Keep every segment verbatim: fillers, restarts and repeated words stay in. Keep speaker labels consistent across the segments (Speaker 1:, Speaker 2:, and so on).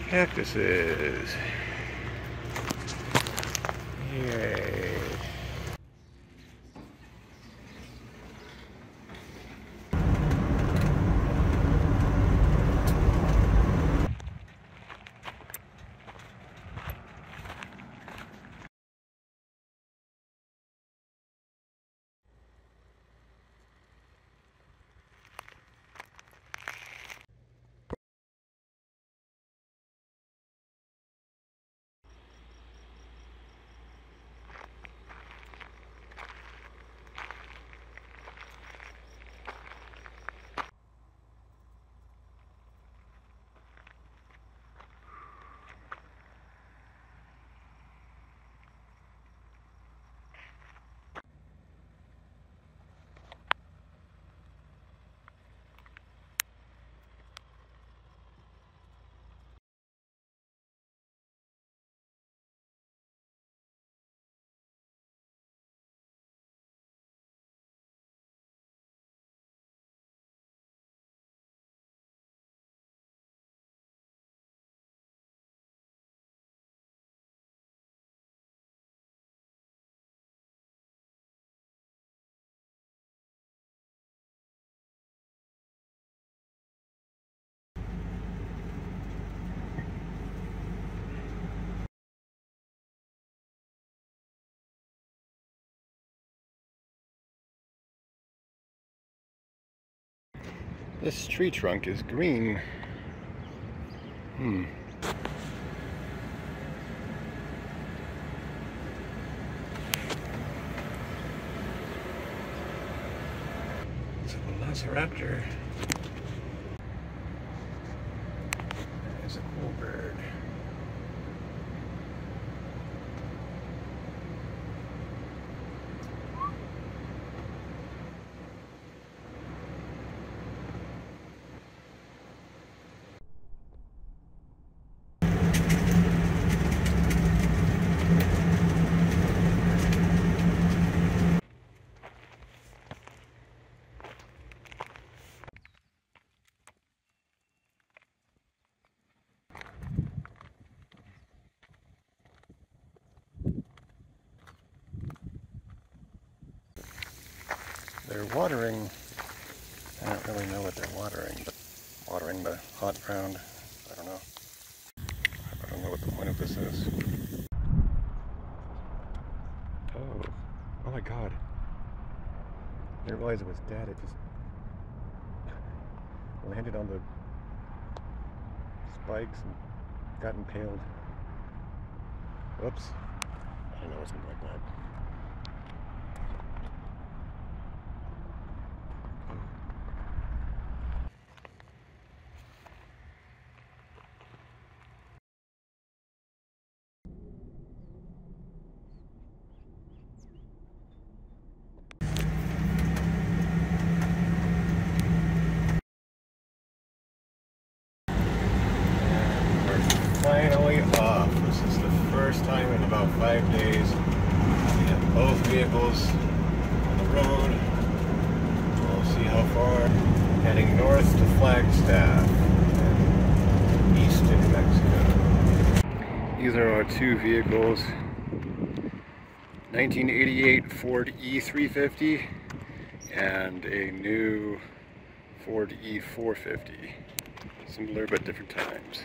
Speaker 1: Cactuses. Yay. This tree trunk is green. Hmm. It's a velociraptor. There's a cool bird. They're watering, I don't really know what they're watering, but watering the hot ground, I don't know. I don't know what the point of this is. Oh, oh my god. I didn't realize it was dead, it just landed on the spikes and got impaled. Whoops. I didn't know it was going to be like that. Finally off. This is the first time in about five days we have both vehicles on the road. We'll see how far. Heading north to Flagstaff and east to New Mexico. These are our two vehicles. nineteen eighty-eight Ford E three fifty and a new Ford E four fifty. Similar but different times.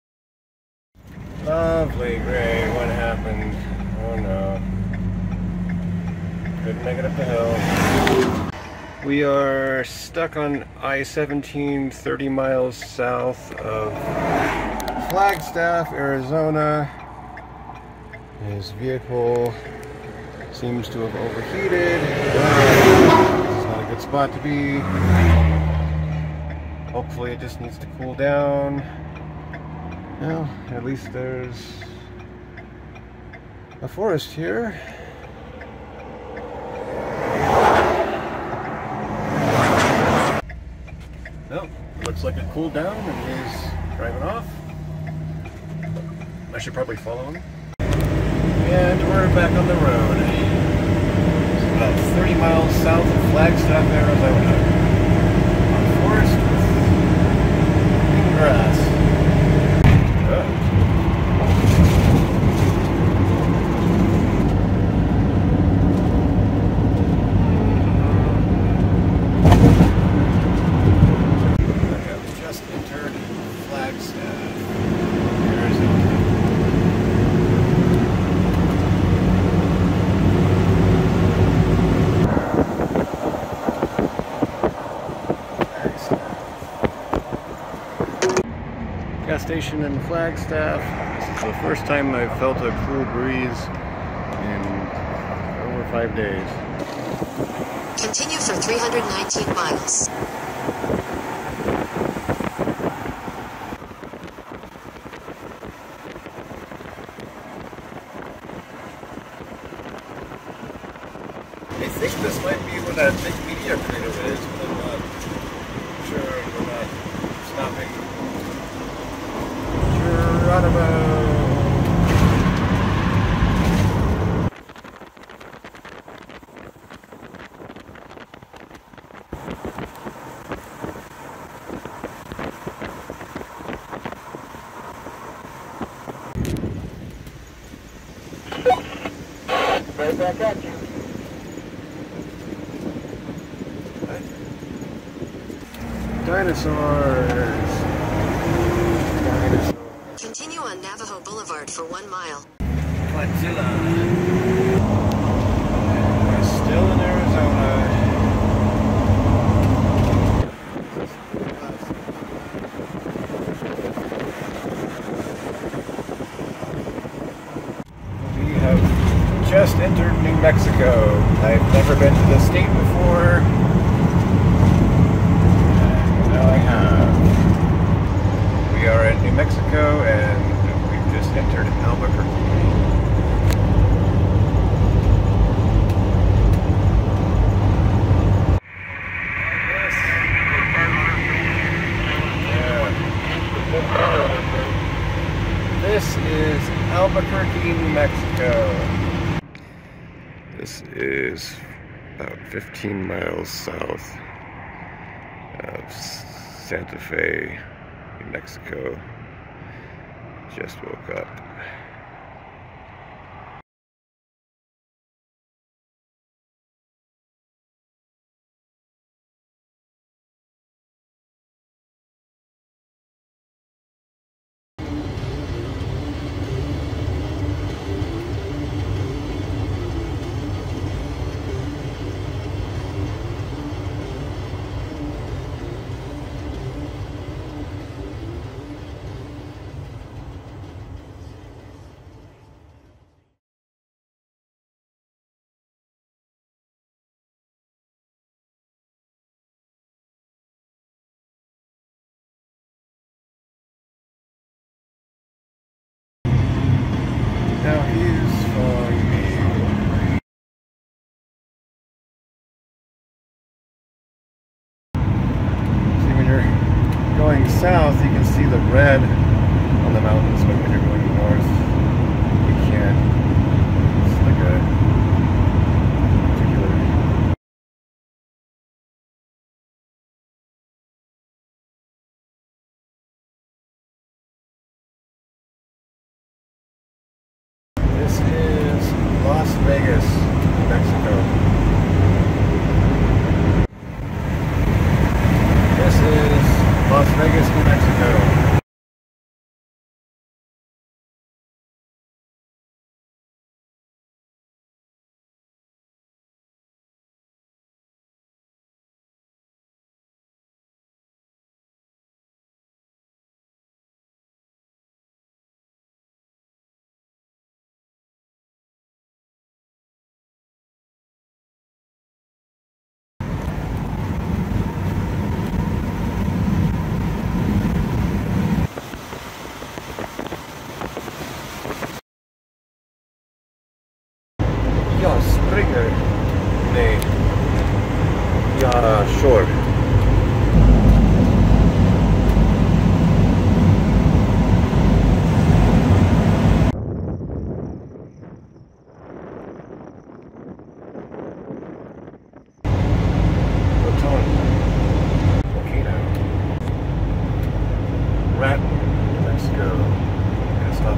Speaker 1: Lovely gray, what happened? Oh no. keep making up the hill. We are stuck on I seventeen, thirty miles south of Flagstaff, Arizona. His vehicle seems to have overheated. This is not a good spot to be. Hopefully it just needs to cool down. Well, at least there's a forest here. Well, looks like it cooled down and he's driving off. I should probably follow him. And we're back on the road. It's about thirty miles south of Flagstaff, Arizona. On forest with green grass. Oh. Gas station in Flagstaff. This is the first time I've felt a cool breeze in over five days.
Speaker 2: Continue for three hundred nineteen miles.
Speaker 1: I think this might be where that big media crater is, but I'm not sure. We're not stopping. Geronimo. Right back at you. Dinosaurs. Dinosaurs.
Speaker 2: Continue on Navajo Boulevard for one mile.
Speaker 1: Godzilla. We're still in Arizona. We have just entered New Mexico. I've never been to the state before. And now I have. We are in New Mexico and we've just entered Albuquerque. This is Albuquerque, New Mexico. This is about fifteen miles south of Santa Fe, New Mexico. Just woke up.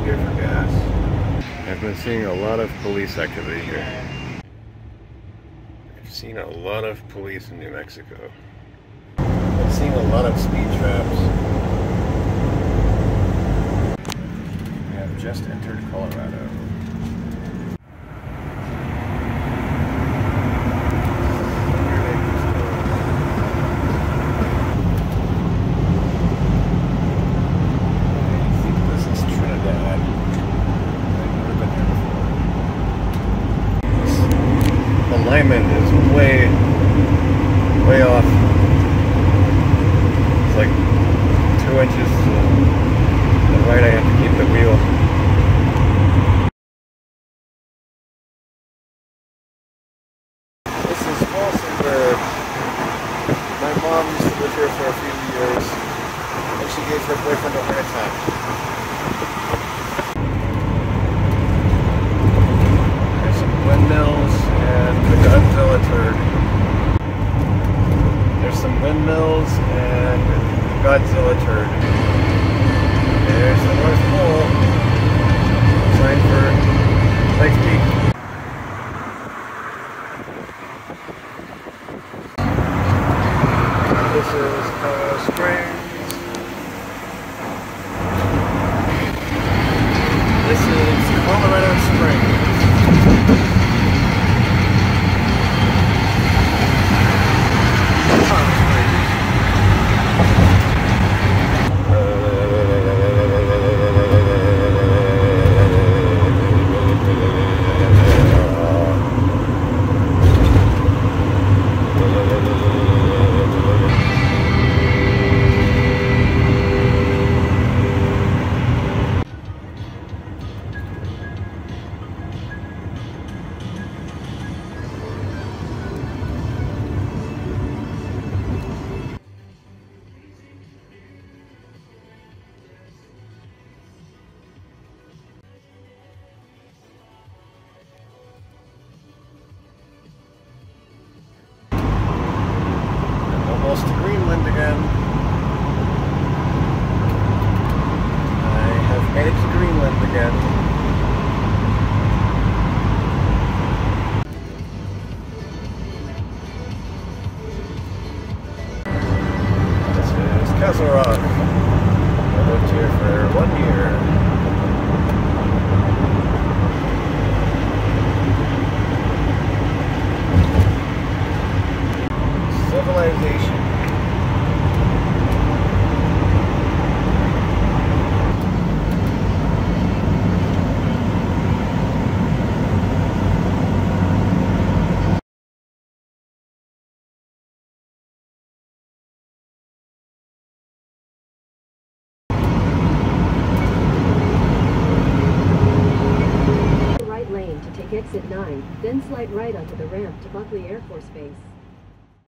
Speaker 1: here for gas. I've been seeing a lot of police activity here. I've seen a lot of police in New Mexico. I've seen a lot of speed traps. We have just entered Colorado. Alignment is way, way off. It's like two inches to the right. I have to keep the wheel. This is Walsenburg. My mom used to live here for a few years, and she gave her boyfriend a heart attack. Windmills and the Godzilla turd. There's some windmills and the Godzilla turd. There's the North Pole. Sign for Pikes Peak. This is Colorado Springs. This is Colorado Springs. Almost to Greenland again. I have made it to Greenland again. This is Castle Rock. I lived here for one year. Civilization.
Speaker 3: Right lane to take exit nine, then slide right onto the ramp to Buckley Air Force Base.